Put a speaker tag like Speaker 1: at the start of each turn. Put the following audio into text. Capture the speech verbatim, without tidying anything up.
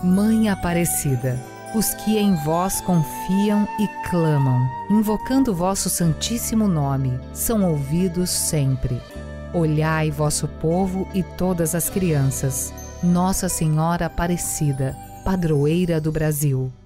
Speaker 1: Mãe Aparecida, os que em vós confiam e clamam, invocando vosso santíssimo nome, são ouvidos sempre. Olhai vosso povo e todas as crianças, Nossa Senhora Aparecida, padroeira do Brasil.